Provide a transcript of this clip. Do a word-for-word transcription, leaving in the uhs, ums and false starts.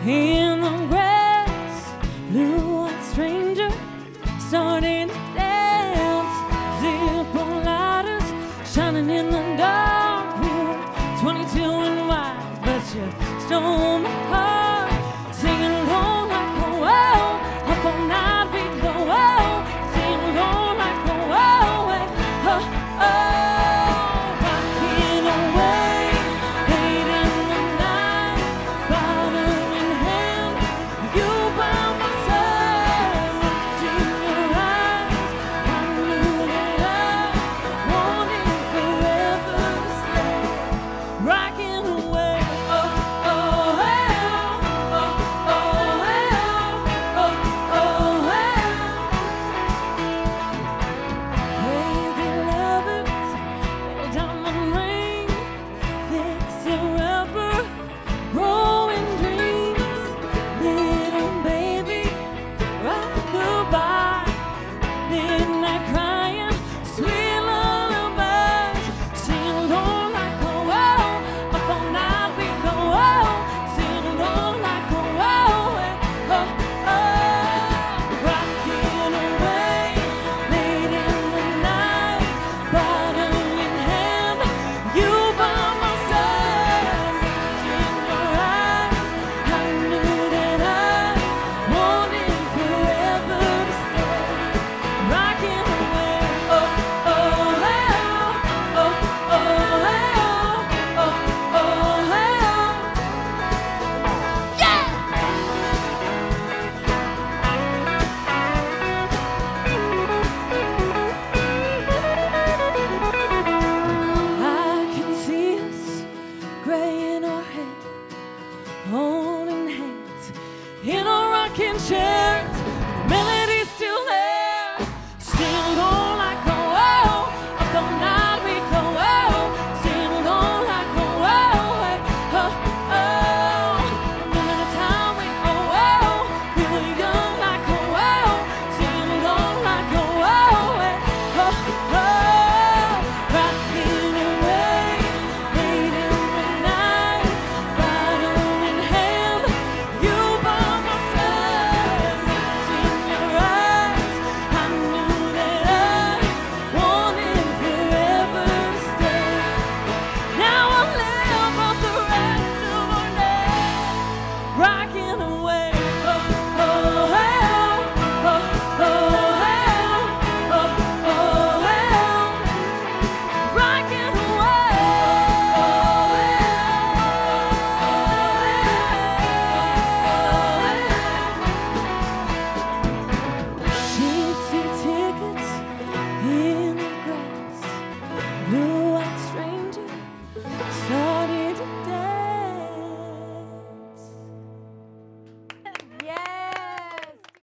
in the grass, blue-eyed stranger starting to dance. Zippo lighters shining in the dark room, twenty-two and wide, but you stole my heart. Singing along like a wow, up all night we go wow. Singing along like a wow, oh, oh. Rocking away, late in the night, bottle in hand, you by my side. Looked in your eyes, I knew that I wanted forever to stay. Rocking away, oh, oh, oh, oh, oh, oh, oh, oh. Crazy lovers, little diamond ring, fixer-upper, growing dreams. Little baby, rock goodbye. Midnight crying, sweet lullabies. Sing along like a wow, up all night we go wow. Sing along like a wow, oh, oh. Rocking away, late in the night, bottle in hand, you by my side. In your eyes, I knew that I wanted forever to stay. Rocking away, oh, oh, oh, oh, oh, oh, oh, oh. Yeah! I can see us, gray in our hair, holding hands in a rocking chair.